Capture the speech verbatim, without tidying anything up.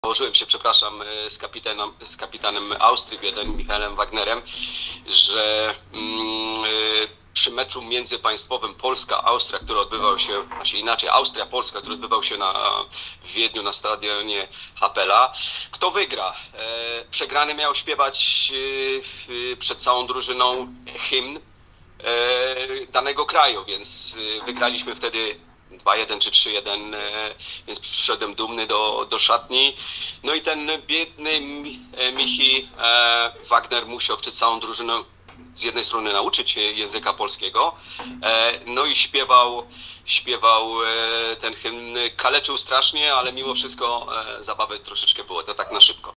położyłem się, przepraszam, z kapitanem, z kapitanem Austrii Wiedeń, Michaelem Wagnerem, że mm, przy meczu międzypaństwowym Polska-Austria, który odbywał się, znaczy inaczej, Austria-Polska, który odbywał się na, w Wiedniu na stadionie Hapoela, kto wygra? E, przegrany miał śpiewać e, przed całą drużyną hymn e, danego kraju, więc wygraliśmy wtedy dwa jeden czy trzy jeden, więc przyszedłem dumny do, do szatni. No i ten biedny Michi e, Wagner musiał przed całą drużyną z jednej strony nauczyć się języka polskiego, e, no i śpiewał, śpiewał e, ten hymn, kaleczył strasznie, ale mimo wszystko e, zabawy troszeczkę było, to tak na szybko.